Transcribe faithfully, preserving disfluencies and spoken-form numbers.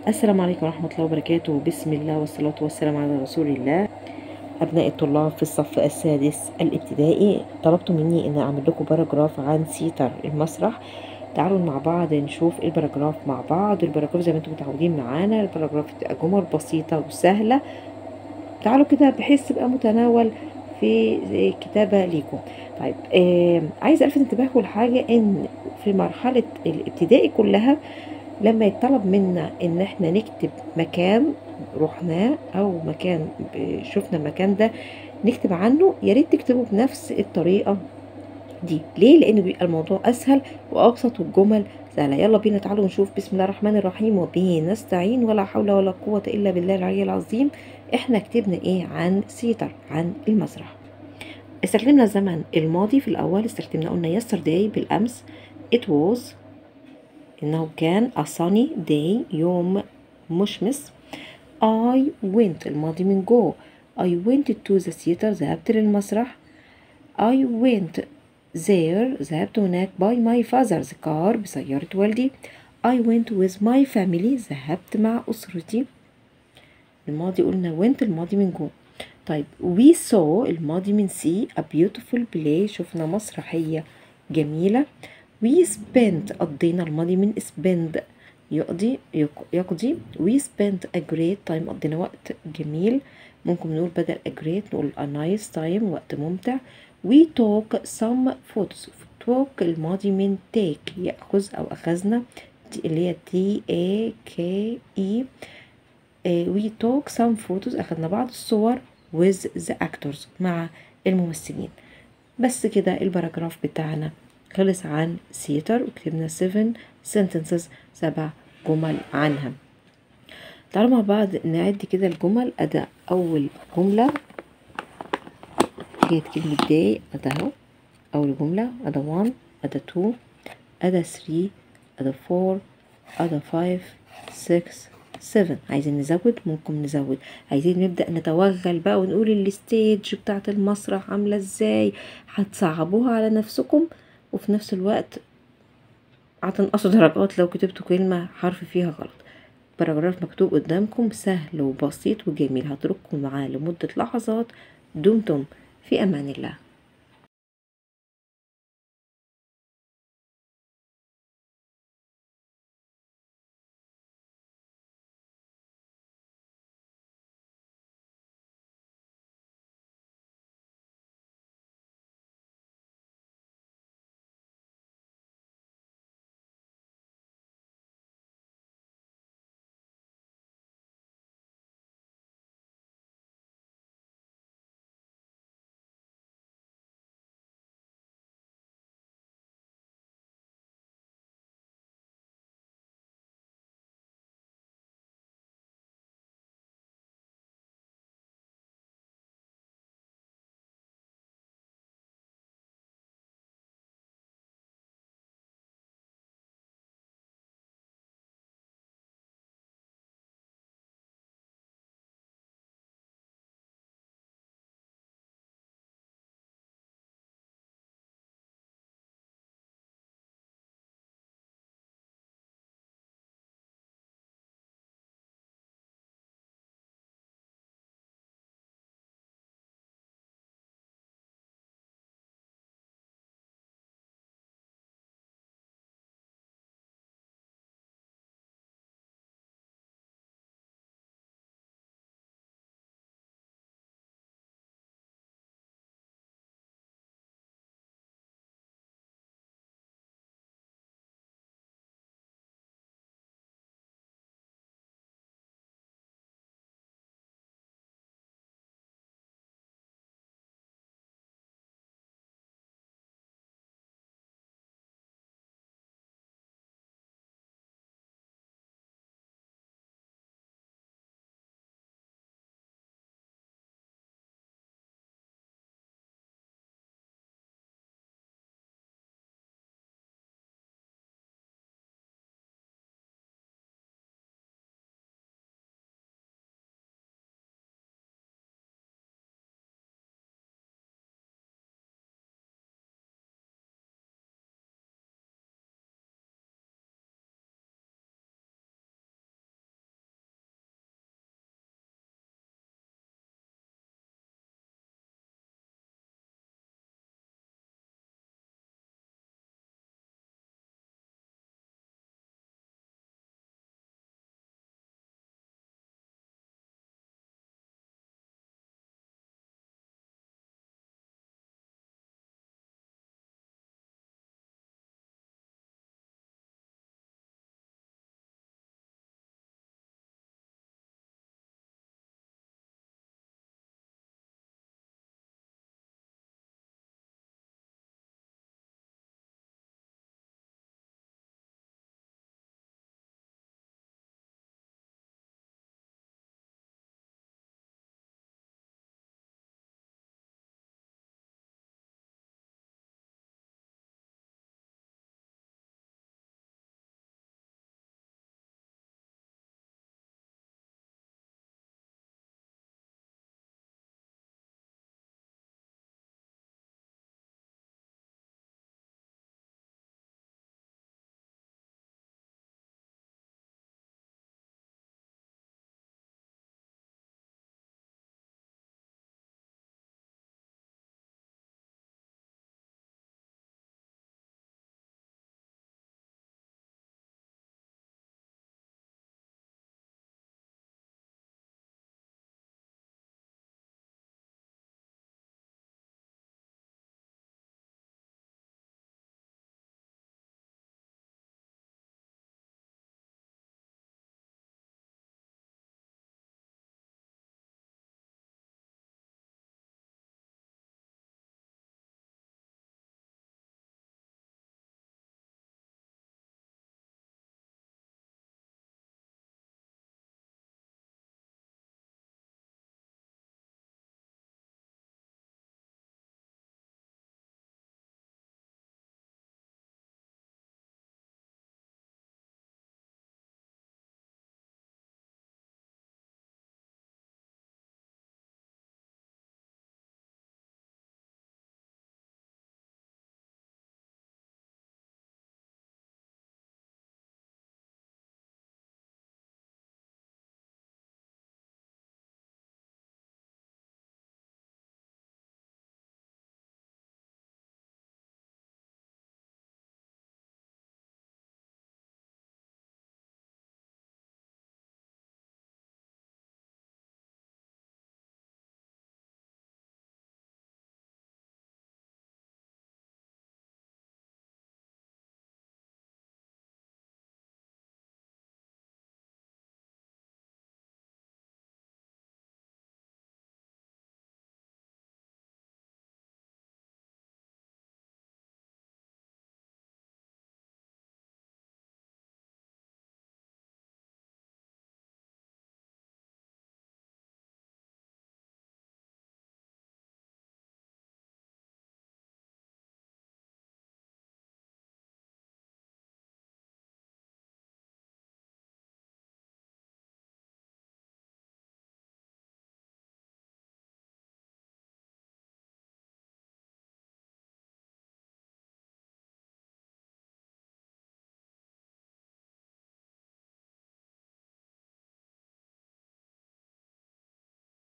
السلام عليكم ورحمة الله وبركاته. بسم الله والصلاة والسلام على رسول الله. أبناء الطلاب في الصف السادس الابتدائي، طلبتوا مني أن أعمل لكم باراجراف عن سيتر المسرح. تعالوا مع بعض نشوف الباراجراف مع بعض. الباراجراف زي ما انتم متعودين معانا، الباراجراف بتبقى جمل بسيطة وسهلة. تعالوا كده بحيث تبقى متناول في كتابة ليكم. طيب آه عايز ألفت انتباهكم لحاجة، إن في مرحلة الابتدائي كلها لما يطلب منا ان احنا نكتب مكان رحناه او مكان شفنا المكان ده نكتب عنه، يا ريت تكتبوا بنفس الطريقه دي. ليه؟ لان بيبقى الموضوع اسهل وابسط والجمل سهله. يلا بينا تعالوا نشوف. بسم الله الرحمن الرحيم، وبه نستعين، ولا حول ولا قوه الا بالله العلي العظيم. احنا كتبنا ايه عن سيتر، عن المسرح؟ استخدمنا الزمن الماضي في الاول. استخدمنا قلنا yesterday بالامس. it was إنه كان a sunny day، يوم مشمس. I went الماضي من go. I went to the theater، ذهبت للمسرح. I went there، ذهبت هناك by my father's car، بسيارة والدي. I went with my family، ذهبت مع أسرتي. الماضي قلنا went، الماضي من go. طيب we saw الماضي من see a beautiful play، شفنا مسرحية جميلة. we spent قضينا، الماضي من spend يقضي يقضي. we spent a great time، قضينا وقت جميل. ممكن نقول بدل a great نقول a nice time، وقت ممتع. we took some photos. took الماضي من take يأخذ أو أخذنا، اللي هي T A K E. we took some photos أخذنا بعض الصور with the actors مع الممثلين. بس كده الباراجراف بتاعنا خلص عن سيتر، وكتبنا seven sentences، سبع جمل عنها. تعالوا مع بعض نعد كده الجمل. أدا أول جملة كانت كلمة day، أدا أهو أول جملة. أدا one، أدا two، أدا three، أدا four، أدا five، six، seven. عايزين نزود ممكن نزود. عايزين نبدأ نتوغل بقى ونقول الستيج بتاعة المسرح عاملة ازاي. هتصعبوها على نفسكم وفي نفس الوقت هتنقصوا درجات لو كتبتوا كلمة حرف فيها غلط. باراجراف مكتوب قدامكم سهل وبسيط وجميل، هترككم معاه لمدة لحظات. دمتم في أمان الله.